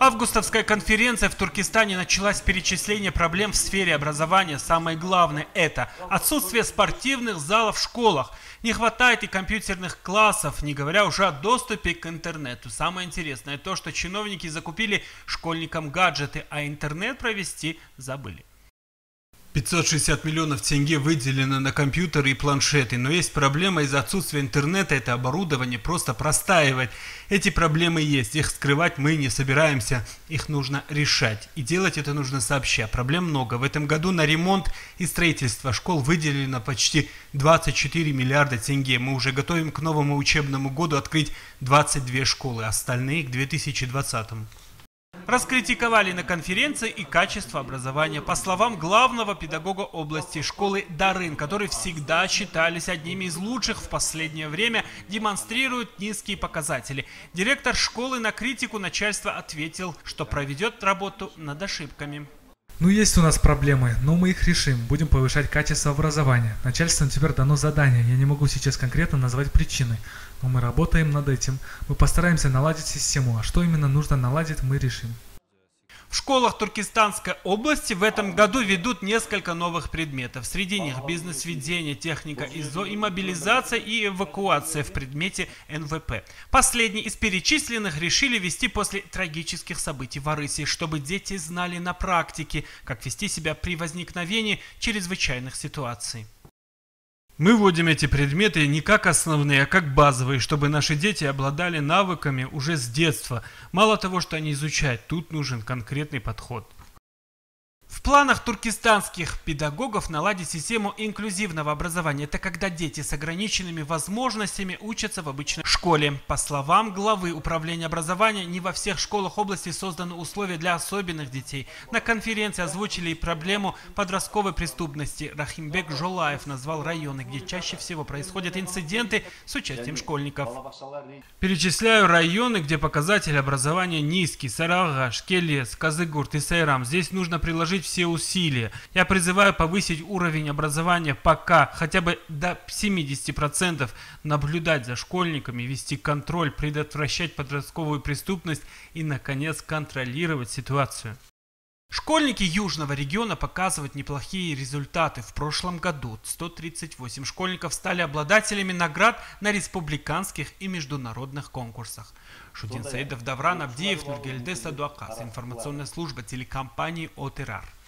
Августовская конференция в Туркестане началась с перечисления проблем в сфере образования. Самое главное – это отсутствие спортивных залов в школах. Не хватает и компьютерных классов, не говоря уже о доступе к интернету. Самое интересное то, что чиновники закупили школьникам гаджеты, а интернет провести забыли. 560 миллионов тенге выделено на компьютеры и планшеты, но есть проблема из-за отсутствия интернета, это оборудование просто простаивает. Эти проблемы есть, их скрывать мы не собираемся, их нужно решать. И делать это нужно сообща, проблем много. В этом году на ремонт и строительство школ выделено почти 24 миллиарда тенге. Мы уже готовим к новому учебному году открыть 22 школы, остальные к 2020. Раскритиковали на конференции и качество образования. По словам главного педагога области школы Дарын, которые всегда считались одними из лучших в последнее время, демонстрируют низкие показатели. Директор школы на критику начальства ответил, что проведет работу над ошибками. Есть у нас проблемы, но мы их решим. Будем повышать качество образования. Начальству теперь дано задание. Я не могу сейчас конкретно назвать причины. Но мы работаем над этим. Мы постараемся наладить систему. А что именно нужно наладить, мы решим. В школах Туркестанской области в этом году ведут несколько новых предметов. Среди них бизнес-ведение, техника ИЗО и мобилизация и эвакуация в предмете НВП. Последний из перечисленных решили вести после трагических событий в Арысе, чтобы дети знали на практике, как вести себя при возникновении чрезвычайных ситуаций. Мы вводим эти предметы не как основные, а как базовые, чтобы наши дети обладали навыками уже с детства. Мало того, что они изучают, тут нужен конкретный подход. В планах туркестанских педагогов наладить систему инклюзивного образования. Это когда дети с ограниченными возможностями учатся в обычной школе. По словам главы управления образования, не во всех школах области созданы условия для особенных детей. На конференции озвучили и проблему подростковой преступности. Рахимбек Жолаев назвал районы, где чаще всего происходят инциденты с участием школьников. Перечисляю районы, где показатель образования низкий. Сарыагаш, Келес, Казыгурт и Сайрам. Здесь нужно приложить все усилия. Я призываю повысить уровень образования пока хотя бы до 70%, наблюдать за школьниками, вести контроль, предотвращать подростковую преступность и, наконец, контролировать ситуацию. Школьники Южного региона показывают неплохие результаты. В прошлом году 138 школьников стали обладателями наград на республиканских и международных конкурсах. Шудин Саидов, Давран Абдиев, Нургельде Садуакас. Информационная служба телекомпании ОТРАР.